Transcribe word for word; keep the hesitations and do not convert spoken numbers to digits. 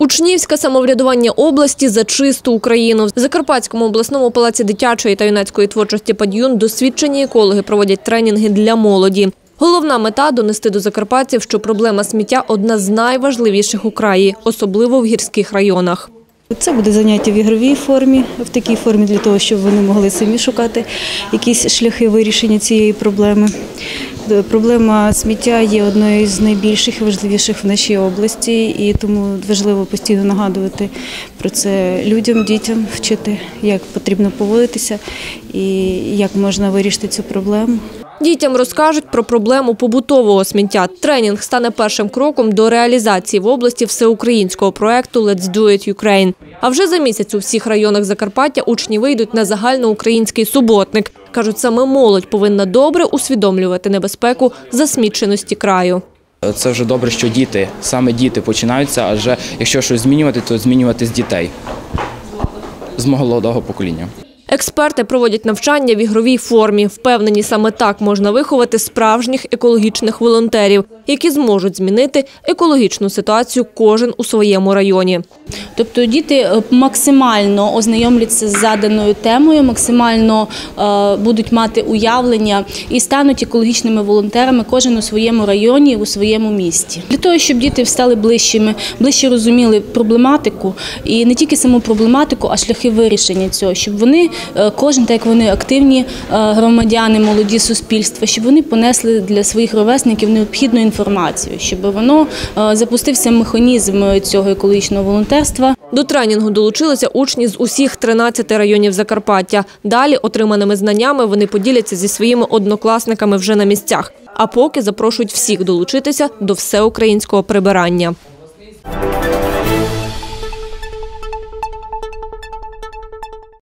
Учнівське самоврядування області за чисту Україну. В Закарпатському обласному палаці дитячої та юнацької творчості «Пад'юн» досвідчені екологи проводять тренінги для молоді. Головна мета – донести до закарпатців, що проблема сміття – одна з найважливіших у краї, особливо в гірських районах. Це буде заняття в ігровій формі, в такій формі для того, щоб вони могли самі шукати якісь шляхи вирішення цієї проблеми. Проблема сміття є одною з найбільших і важливіших в нашій області, і тому важливо постійно нагадувати про це людям, дітям, вчити, як потрібно поводитися і як можна вирішити цю проблему. Дітям розкажуть про проблему побутового сміття. Тренінг стане першим кроком до реалізації в області всеукраїнського проєкту «Let's do it Ukraine». А вже за місяць у всіх районах Закарпаття учні вийдуть на загальноукраїнський суботник. Кажуть, саме молодь повинна добре усвідомлювати небезпеку засміченості краю. Це вже добре, що діти, саме діти починаються, адже якщо щось змінювати, то змінювати з дітей, з молодого покоління. Експерти проводять навчання в ігровій формі. Впевнені, саме так можна виховати справжніх екологічних волонтерів, які зможуть змінити екологічну ситуацію кожен у своєму районі. Тобто діти максимально ознайомляться з заданою темою, максимально будуть мати уявлення і стануть екологічними волонтерами кожен у своєму районі, у своєму місті. Для того, щоб діти стали ближчими, ближче розуміли проблематику, і не тільки саму проблематику, а шляхи вирішення цього, щоб вони, кожен, так як вони активні громадяни, молоді суспільства, щоб вони понесли для своїх ровесників необхідну інформацію, щоб воно запустився механізм цього екологічного волонтерства. До тренінгу долучилися учні з усіх тринадцяти районів Закарпаття. Далі отриманими знаннями вони поділяться зі своїми однокласниками вже на місцях. А поки запрошують всіх долучитися до всеукраїнського прибирання.